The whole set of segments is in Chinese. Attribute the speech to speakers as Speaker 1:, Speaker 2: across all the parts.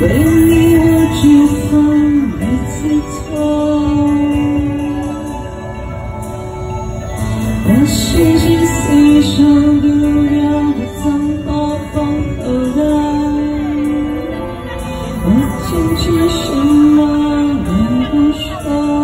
Speaker 1: 为你我只好一次痛。我写进随手丢掉的脏话放口袋，我坚持什么也不说。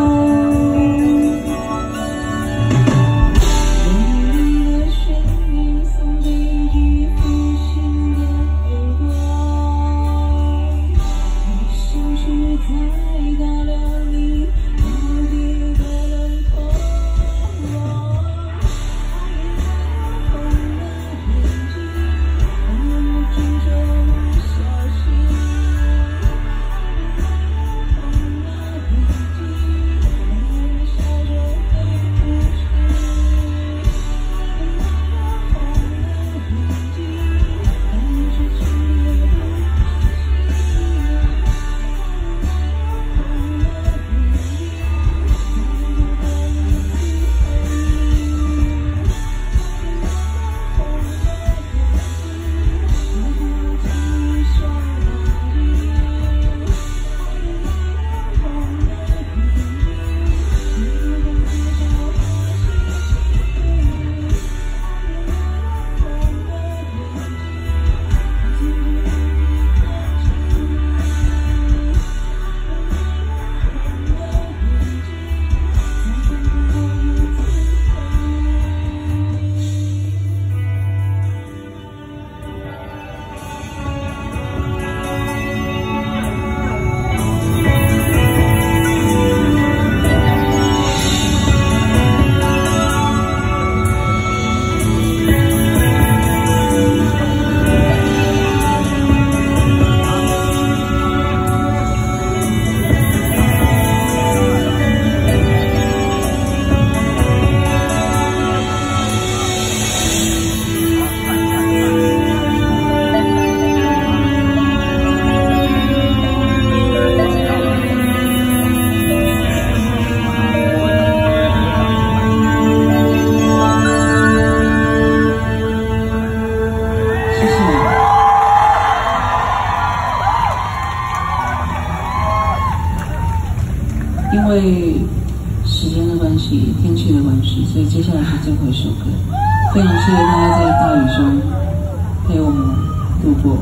Speaker 1: 因为时间的关系、天气的关系，所以接下来是最后一首歌。非常谢谢大家在大雨中陪我们度过。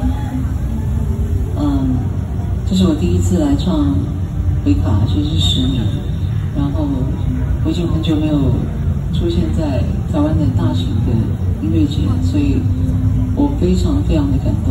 Speaker 1: 这是我第一次来唱维卡，其实是10年。然后我已经很久没有出现在台湾的大型的音乐节，所以我非常非常的感动。